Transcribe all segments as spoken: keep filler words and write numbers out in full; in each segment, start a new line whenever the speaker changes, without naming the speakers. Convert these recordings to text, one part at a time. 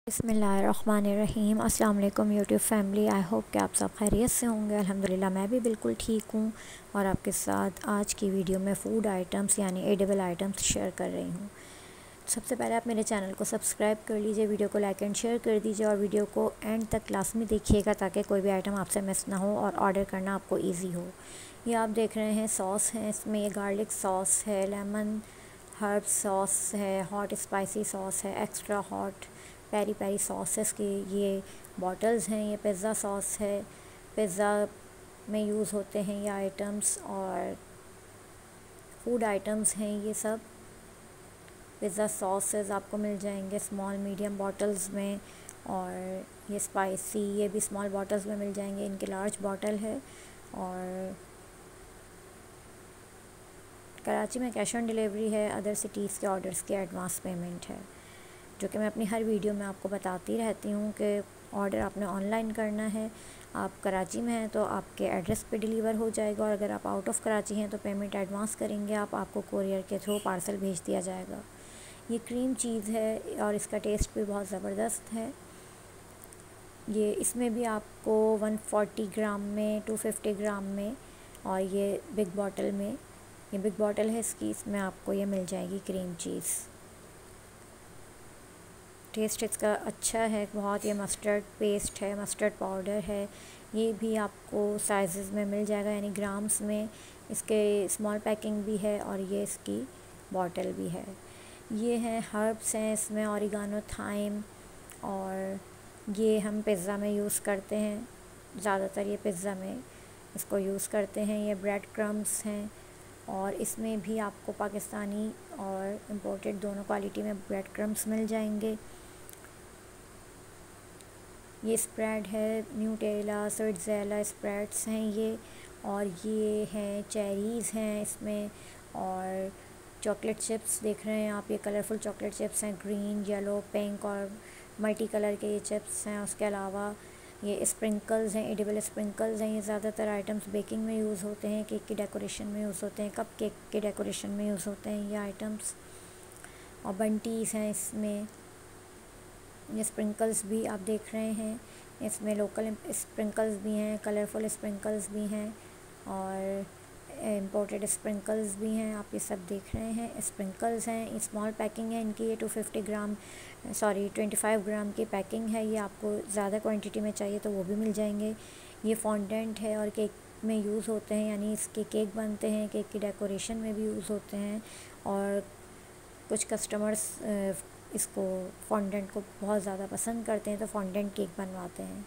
बिस्मिल्लाहिर्रहमानिर्रहीम। अस्सलाम वालेकुम यूट्यूब फैमिली। आई होप कि आप सब खैरियत से होंगे। अल्हम्दुलिल्लाह मैं भी बिल्कुल ठीक हूँ और आपके साथ आज की वीडियो में फ़ूड आइटम्स यानी एडिबल आइटम्स शेयर कर रही हूँ। सबसे पहले आप मेरे चैनल को सब्सक्राइब कर लीजिए, वीडियो को लाइक एंड शेयर कर दीजिए और वीडियो को एंड तक लाजमी देखिएगा ताकि कोई भी आइटम आपसे मिस ना हो और ऑर्डर करना आपको ईजी हो। ये आप देख रहे हैं सॉस है, इसमें ये गार्लिक सॉस है, लेमन हर्ब सॉस है, हॉट स्पाइसी सॉस है, extra hot peri peri sauces की ये बॉटल्स हैं, ये पिज़्ज़ा सॉस है, पिज़्ज़ा में यूज़ होते हैं ये आइटम्स और फूड आइटम्स हैं ये सब। पिज़्ज़ा सॉसेस आपको मिल जाएंगे स्मॉल मीडियम बॉटल्स में और ये स्पाइसी ये भी स्मॉल बॉटल्स में मिल जाएंगे, इनकी लार्ज बॉटल है। और कराची में कैश ऑन डिलीवरी है, अदर सिटीज़ के ऑर्डर्स के एडवांस पेमेंट है, जो कि मैं अपनी हर वीडियो में आपको बताती रहती हूँ कि ऑर्डर आपने ऑनलाइन करना है। आप कराची में हैं तो आपके एड्रेस पे डिलीवर हो जाएगा और अगर आप आउट ऑफ कराची हैं तो पेमेंट एडवांस करेंगे आप, आपको कोरियर के थ्रू पार्सल भेज दिया जाएगा। ये क्रीम चीज़ है और इसका टेस्ट भी बहुत ज़बरदस्त है। ये इसमें भी आपको वन फोर्टी ग्राम में, टू फिफ्टी ग्राम में और ये बिग बॉटल में, ये बिग बॉटल है इसकी, इसमें आपको ये मिल जाएगी क्रीम चीज़। टेस्ट इसका अच्छा है बहुत। ये मस्टर्ड पेस्ट है, मस्टर्ड पाउडर है, ये भी आपको साइज़ में मिल जाएगा यानी ग्राम्स में। इसके स्मॉल पैकिंग भी है और ये इसकी बॉटल भी है। ये हैं हर्ब्स हैं इसमें, ऑरिगानो, थाइम, और ये हम पिज़्ज़ा में यूज़ करते हैं, ज़्यादातर ये पिज़्ज़ा में इसको यूज़ करते हैं। ये ब्रेड क्रम्स हैं और इसमें भी आपको पाकिस्तानी और इम्पोर्टेड दोनों क्वालिटी में ब्रेड क्रम्स मिल जाएंगे। ये स्प्रेड है, न्यूटेला, स्विट्ज़ेला स्प्रेड्स हैं ये, और ये हैं चेरीज़ हैं इसमें, और चॉकलेट चिप्स देख रहे हैं आप, ये कलरफुल चॉकलेट चिप्स हैं, ग्रीन, येलो, पिंक और मल्टी कलर के ये चिप्स हैं। उसके अलावा ये स्प्रिंकल्स हैं, एडिबल स्प्रिंकल्स हैं। ये ज़्यादातर आइटम्स बेकिंग में यूज़ होते हैं, केक की डेकोरेशन में यूज़ होते हैं, कप केक के डेकोरेशन में यूज़ होते हैं ये आइटम्स। और बंटीज़ हैं इसमें। ये स्प्रिंकल्स भी आप देख रहे हैं, इसमें लोकल स्प्रिंकल्स भी हैं, कलरफुल स्प्रिंकल्स भी हैं और इम्पोर्टेड स्प्रिंकल्स भी हैं। आप ये सब देख रहे हैं, स्प्रिंकल्स हैं, स्मॉल पैकिंग है इनकी। ये two fifty gram sorry twenty five gram की पैकिंग है। ये आपको ज़्यादा क्वांटिटी में चाहिए तो वो भी मिल जाएंगे। ये फॉन्डेंट है और केक में यूज़ होते हैं, यानी इसके केक बनते हैं, केक की डेकोरेशन में भी यूज़ होते हैं। और कुछ कस्टमर्स इसको फॉन्डेंट को बहुत ज़्यादा पसंद करते हैं तो फॉन्डेंट केक बनवाते हैं।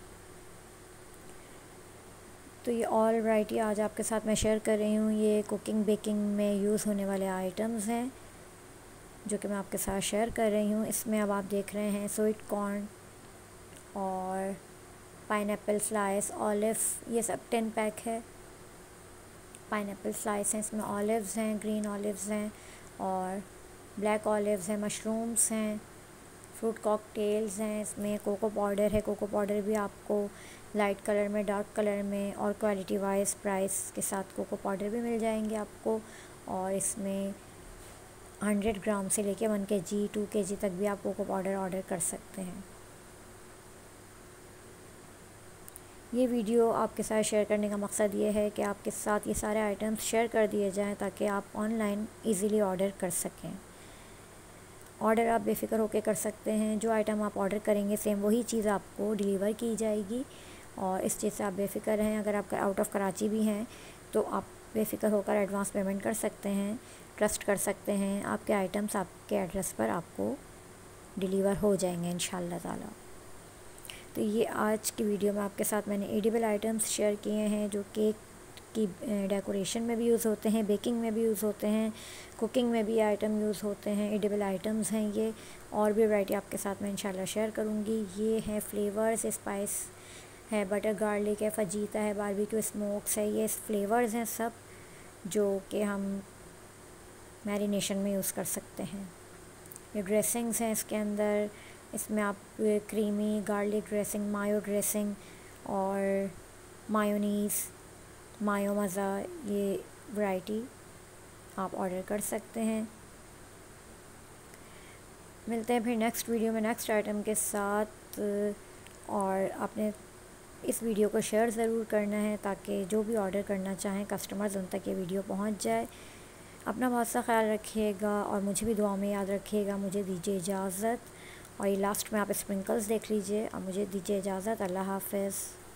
तो ये ऑल वैरायटी आज आपके साथ मैं शेयर कर रही हूँ। ये कुकिंग बेकिंग में यूज़ होने वाले आइटम्स हैं जो कि मैं आपके साथ शेयर कर रही हूँ। इसमें अब आप देख रहे हैं स्वीट कॉर्न और पाइनएप्पल स्लाइस, ऑलिव, ये सब टेन पैक है। पाइनएप्पल स्लाइस हैं, इसमें ऑलिव्स हैं, ग्रीन ऑलिव्स हैं और ब्लैक ऑलिव्स हैं, मशरूम्स हैं, फ्रूट कॉकटेल्स हैं, इसमें कोको पाउडर है। कोको पाउडर भी आपको लाइट कलर में, डार्क कलर में और क्वालिटी वाइज प्राइस के साथ कोको पाउडर भी मिल जाएंगे आपको। और इसमें हंड्रेड ग्राम से लेके वन के जी टू के जी तक भी आप कोको पाउडर ऑर्डर कर सकते हैं। ये वीडियो आपके साथ शेयर करने का मकसद ये है कि आपके साथ ये सारे आइटम्स शेयर कर दिए जाएं ताकि आप ऑनलाइन इजीली ऑर्डर कर सकें। ऑर्डर आप बेफ़िक्र होकर कर सकते हैं, जो आइटम आप ऑर्डर करेंगे सेम वही चीज़ आपको डिलीवर की जाएगी और इस चीज़ से आप बेफ़िक्र रहें। अगर आप आउट ऑफ कराची भी हैं तो आप बेफ़िक्र होकर एडवांस पेमेंट कर सकते हैं, ट्रस्ट कर सकते हैं, आपके आइटम्स आपके एड्रेस पर आपको डिलीवर हो जाएंगे इंशाल्लाह ताला। तो ये आज की वीडियो में आपके साथ मैंने एडिबल आइटम्स शेयर किए हैं जो केक की डेकोरेशन में भी यूज़ होते हैं, बेकिंग में भी यूज़ होते हैं, कुकिंग में भी आइटम यूज़ होते हैं। एडिबल आइटम्स हैं ये, और भी वैरायटी आपके साथ मैं इंशाल्लाह शेयर करूँगी। ये हैं फ्लेवर्स, स्पाइस है, बटर गार्लिक है, फजीता है, बारबेक्यू स्मोक्स है, ये फ्लेवर्स हैं सब जो कि हम मैरिनेशन में यूज़ कर सकते हैं। ये ड्रेसिंग्स हैं इसके अंदर, इसमें आप creamy garlic dressing, mayo dressing और मायोनीज़, मायो मज़ा, ये वैरायटी आप ऑर्डर कर सकते हैं। मिलते हैं फिर नेक्स्ट वीडियो में नेक्स्ट आइटम के साथ। और आपने इस वीडियो को शेयर ज़रूर करना है ताकि जो भी ऑर्डर करना चाहें कस्टमर्स उन तक ये वीडियो पहुंच जाए। अपना बहुत सा ख्याल रखिएगा और मुझे भी दुआ में याद रखिएगा। मुझे दीजिए इजाज़त। और ये लास्ट में आप स्प्रिंकल्स देख लीजिए और मुझे दीजिए इजाज़त। अल्लाह हाफ़िज़।